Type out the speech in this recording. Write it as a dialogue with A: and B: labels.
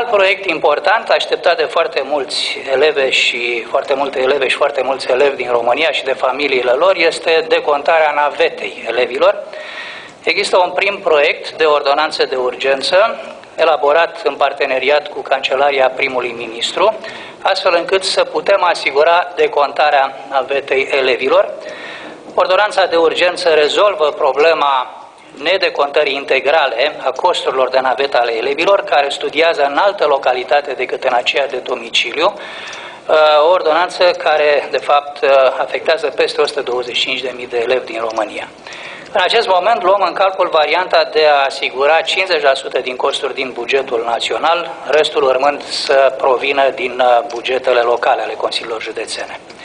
A: Alt proiect important, așteptat de foarte mulți eleve și foarte multe eleve și foarte mulți elevi din România și de familiile lor, este decontarea navetei elevilor. Există un prim proiect de ordonanță de urgență, elaborat în parteneriat cu Cancelaria Primului Ministru, astfel încât să putem asigura decontarea navetei elevilor. Ordonanța de urgență rezolvă problema nedecontării integrale a costurilor de navetă ale elevilor care studiază în altă localitate decât în aceea de domiciliu, o ordonanță care, de fapt, afectează peste 125.000 de elevi din România. În acest moment luăm în calcul varianta de a asigura 50% din costuri din bugetul național, restul urmând să provină din bugetele locale ale consiliilor județene.